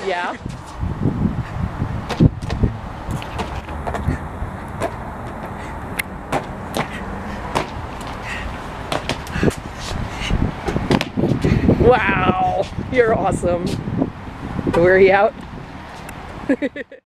Yeah. Wow, you're awesome. Where are you out?